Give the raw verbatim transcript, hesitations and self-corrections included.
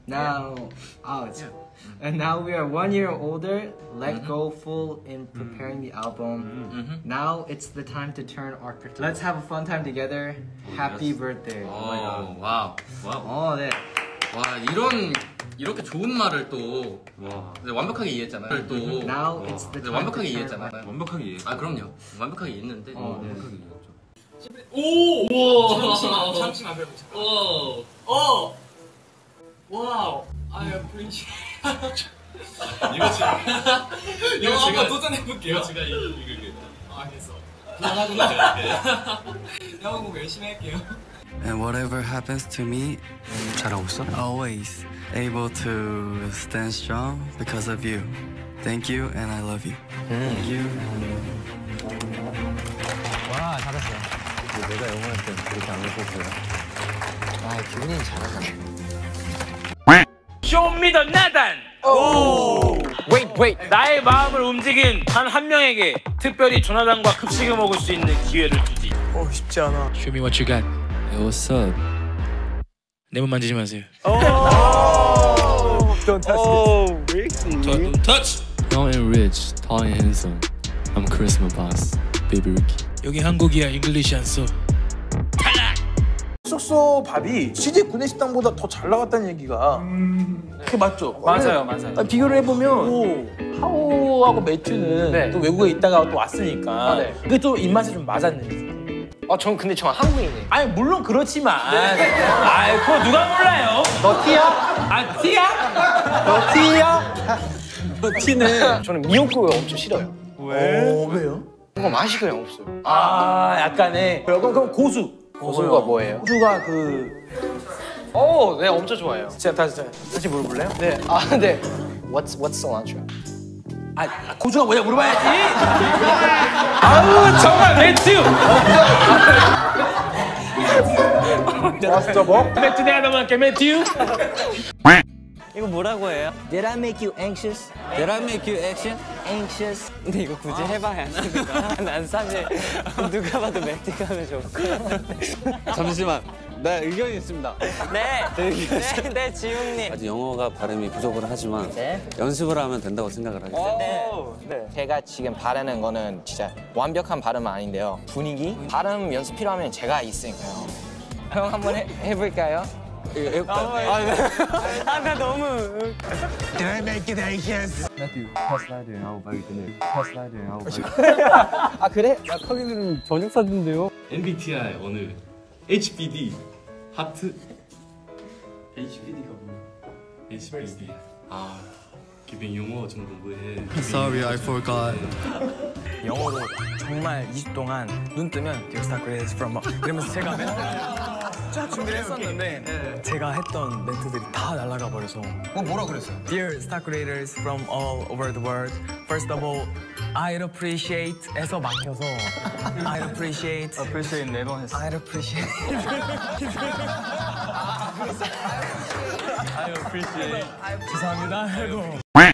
Now, oh, it's, and now we are one year older, let mm-hmm. go full in preparing the album. Mm-hmm. Now it's the time to turn our perspective. Let's have a fun time together. Oh, Happy yes. birthday. 오, 와우. 와우. 어, 네. 와, 이런 이렇게 좋은 말을 또 와. 완벽하게 이해했잖아요. 또 Now 와. it's the 네, time 완벽하게 to 이해했잖아요. turn 완벽하게 이해. 아, 그럼요. 완벽하게 이해했는데. 어, 네. 완벽하게 이해했죠. 오! 우와! 잠시만, 잠시만 배우자. 오! 오! 와우! I appreciate. 이거 제가 이거 한번 도전해볼게요. 이거 제가 읽을게요. 아, 알겠어. 불안하구나. 영어 공부 열심히 할게요. And whatever happens to me, 잘하고 있어? always able to stand strong because of you. Thank you and I love you. 음. Thank you. 와, 잘했어. 내가 영어할 때 그렇게 안 해줘서요. 아, 기분이 잘하잖아. 쇼미더 나단! 오! Wait, wait. 나의 마음을 움직인 단 한 명에게 특별히 조나단과 급식을 먹을 수 있는 기회를 주지. 어, 쉽지 않아. Show me what you got. Hey, what's up? 내 몸 만지지 마세요. Don't touch oh, Ricky. Don't touch! Young and rich, tall and handsome. I'm Charisma Boss, Baby Ricky. 여기 한국이야, 잉글리시 안 써. 쑥소 밥이 씨제이 구내식당보다 더 잘 나갔다는 얘기가 음... 그게 맞죠? 맞아요, 맞아요. 아니, 비교를 해보면 오, 하우하고 매튜는 네. 또 외국에 있다가 또 왔으니까 아, 네. 그게 또 입맛에 좀 맞았는지. 아, 전 근데 저 한국인이에요. 아니 물론 그렇지만 네. 아이 그거 누가 몰라요? 너 티야? 아 티야? 너 티야? 너 티네. 저는 미역국을 엄청 싫어요. 왜? 어, 왜요? 뭔가 맛이 그냥 없어요. 아 약간의 그럼, 그럼 고수. 고수가 뭐예요? 고수가 그 오, 네, 엄청 좋아해요. 제가 다시 다시 물어볼래요? 네, 아, 네. What's What's cilantro? 아 고수가 뭐냐 물어봐야지. 아우, 정말 매튜! 마스터 뭐? 매튜 내가 넘어갈게, 매튜! 이거 뭐라고 해요? Did I make you anxious? Did I make you anxious? Anxious? 근데 이거 굳이 해봐야 하니까 난 사실 누가 봐도 매트가 하면 좋을 것 같아. 잠시만, 나 의견이 있습니다. 네, 네, 네, 지웅님. 아직 영어가 발음이 부족은 하지만 네. 연습을 하면 된다고 생각을 하겠습니다. 네. 네. 제가 지금 바라는 거는 진짜 완벽한 발음은 아닌데요. 분위기? 발음 연습 필요하면 제가 있으니까요. 형 한번 해, 해볼까요? 아, 네. 아, 나 너무. Did I make it anxious? 매튜, 패스라이드 하고 가기 전에 패스라이드 하고 가기. 아, 그래? 야, 커기는 저녁 사준대요. 엠비티아이 어느 에이치피디 하트 에이치피디가 뭐야? 에이치피디 아 기빈 영어 좀 공부해. Sorry, I forgot. 영어로 정말 이십 분 동안 눈 뜨면 Dear Socrates from 이러면서 제가 맨날 쫙 준비를 했었는데 네. 제가 했던 멘트들이 다 날아가 버려서 뭐 뭐라 그랬어요? Dear Socrates from all over the world First of all, I'd appreciate 에서 막혀서 I'd appreciate Appreciate 네번 했어. I'd appreciate I appreciate 죄송합니다.